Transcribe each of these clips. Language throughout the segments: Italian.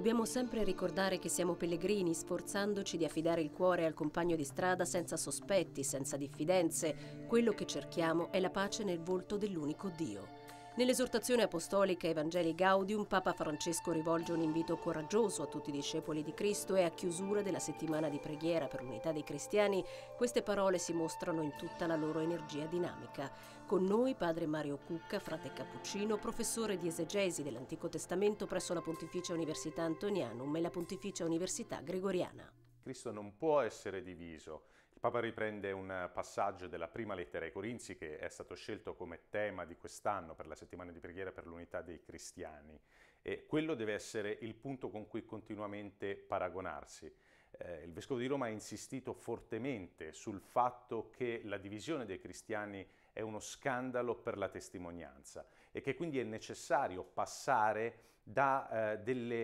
Dobbiamo sempre ricordare che siamo pellegrini, sforzandoci di affidare il cuore al compagno di strada senza sospetti, senza diffidenze. Quello che cerchiamo è la pace nel volto dell'unico Dio. Nell'esortazione apostolica Evangelii Gaudium, Papa Francesco rivolge un invito coraggioso a tutti i discepoli di Cristo e a chiusura della settimana di preghiera per l'unità dei cristiani, queste parole si mostrano in tutta la loro energia dinamica. Con noi Padre Mario Cucca, frate cappuccino, professore di esegesi dell'Antico Testamento presso la Pontificia Università Antonianum e la Pontificia Università Gregoriana. Cristo non può essere diviso. Il Papa riprende un passaggio della prima lettera ai Corinzi che è stato scelto come tema di quest'anno per la settimana di preghiera per l'unità dei cristiani e quello deve essere il punto con cui continuamente paragonarsi. Il Vescovo di Roma ha insistito fortemente sul fatto che la divisione dei cristiani è uno scandalo per la testimonianza e che quindi è necessario passare da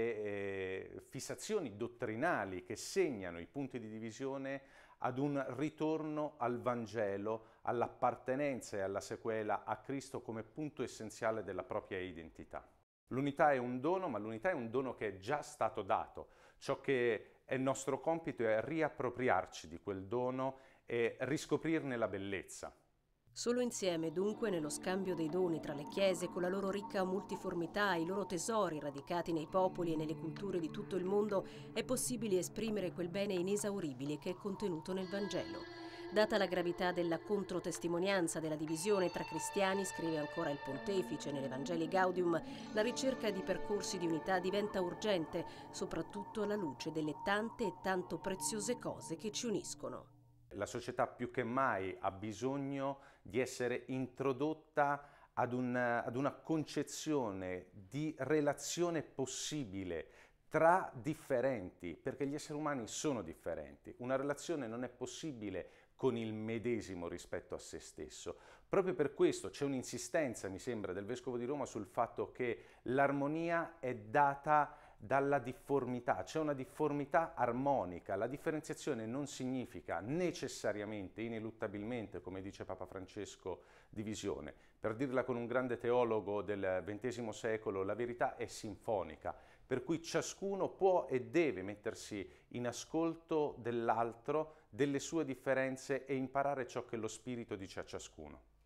delle fissazioni dottrinali che segnano i punti di divisione ad un ritorno al Vangelo, all'appartenenza e alla sequela a Cristo come punto essenziale della propria identità. L'unità è un dono, ma l'unità è un dono che è già stato dato. Ciò che è nostro compito è riappropriarci di quel dono e riscoprirne la bellezza. Solo insieme, dunque, nello scambio dei doni tra le chiese, con la loro ricca multiformità, i loro tesori radicati nei popoli e nelle culture di tutto il mondo, è possibile esprimere quel bene inesauribile che è contenuto nel Vangelo. Data la gravità della controtestimonianza della divisione tra cristiani, scrive ancora il Pontefice nell'Evangelii Gaudium, la ricerca di percorsi di unità diventa urgente, soprattutto alla luce delle tante e tanto preziose cose che ci uniscono. La società più che mai ha bisogno di essere introdotta ad una concezione di relazione possibile tra differenti, perché gli esseri umani sono differenti. Una relazione non è possibile con il medesimo rispetto a se stesso. Proprio per questo c'è un'insistenza, mi sembra, del Vescovo di Roma sul fatto che l'armonia è data dalla difformità, c'è una difformità armonica. La differenziazione non significa necessariamente, ineluttabilmente, come dice Papa Francesco, divisione. Per dirla con un grande teologo del XX secolo, la verità è sinfonica, per cui ciascuno può e deve mettersi in ascolto dell'altro, delle sue differenze e imparare ciò che lo Spirito dice a ciascuno.